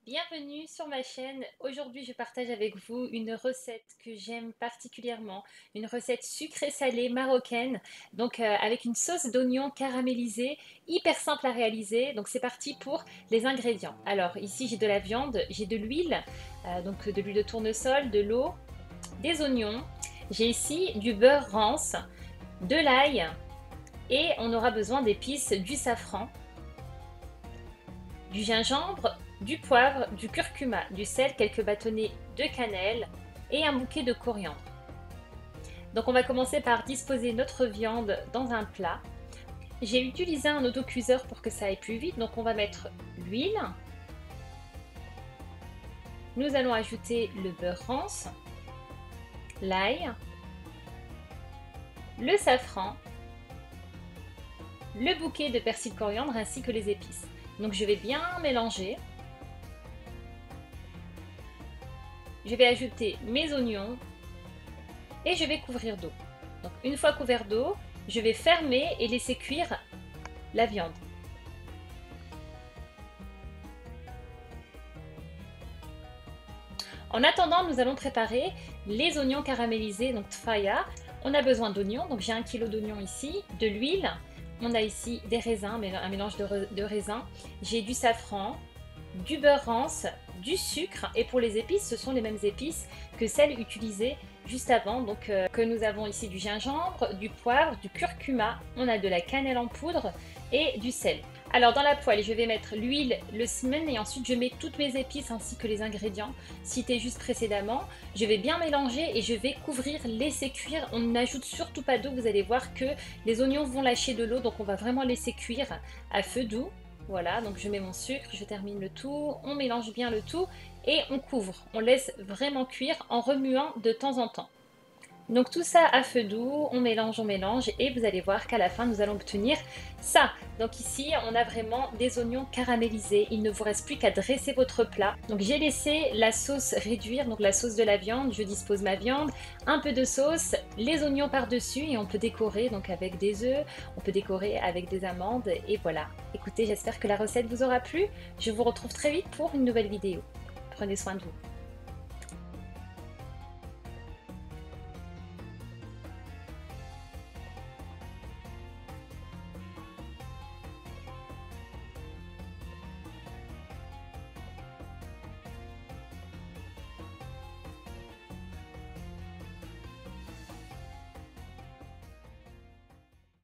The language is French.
Bienvenue sur ma chaîne. Aujourd'hui, je partage avec vous une recette que j'aime particulièrement, une recette sucrée-salée marocaine, donc avec une sauce d'oignon caramélisée, hyper simple à réaliser. Donc c'est parti pour les ingrédients. Alors ici, j'ai de la viande, j'ai de l'huile, donc de l'huile de tournesol, de l'eau, des oignons. J'ai ici du beurre rance, de l'ail et on aura besoin d'épices, du safran, du gingembre, du poivre, du curcuma, du sel, quelques bâtonnets de cannelle et un bouquet de coriandre. Donc on va commencer par disposer notre viande dans un plat. J'ai utilisé un autocuiseur pour que ça aille plus vite, donc on va mettre l'huile. Nous allons ajouter le beurre rance, l'ail, le safran, le bouquet de persil coriandre ainsi que les épices. Donc je vais bien mélanger. Je vais ajouter mes oignons et je vais couvrir d'eau. Donc une fois couvert d'eau, je vais fermer et laisser cuire la viande. En attendant, nous allons préparer les oignons caramélisés, donc tfaya. On a besoin d'oignons, donc j'ai 1 kg d'oignons ici, de l'huile, on a ici des raisins, un mélange de raisins, j'ai du safran, du beurre rance, du sucre et pour les épices, ce sont les mêmes épices que celles utilisées juste avant. Donc que nous avons ici du gingembre, du poivre, du curcuma, on a de la cannelle en poudre et du sel. Alors dans la poêle, je vais mettre l'huile, le semen et ensuite je mets toutes mes épices ainsi que les ingrédients cités juste précédemment. Je vais bien mélanger et je vais couvrir, laisser cuire. On n'ajoute surtout pas d'eau, vous allez voir que les oignons vont lâcher de l'eau, donc on va vraiment laisser cuire à feu doux. Voilà, donc je mets mon sucre, je termine le tout, on mélange bien le tout et on couvre. On laisse vraiment cuire en remuant de temps en temps. Donc tout ça à feu doux, on mélange et vous allez voir qu'à la fin nous allons obtenir ça. Donc ici on a vraiment des oignons caramélisés, il ne vous reste plus qu'à dresser votre plat. Donc j'ai laissé la sauce réduire, donc la sauce de la viande, je dispose ma viande, un peu de sauce, les oignons par-dessus et on peut décorer donc avec des œufs, on peut décorer avec des amandes et voilà. Écoutez, j'espère que la recette vous aura plu, je vous retrouve très vite pour une nouvelle vidéo. Prenez soin de vous.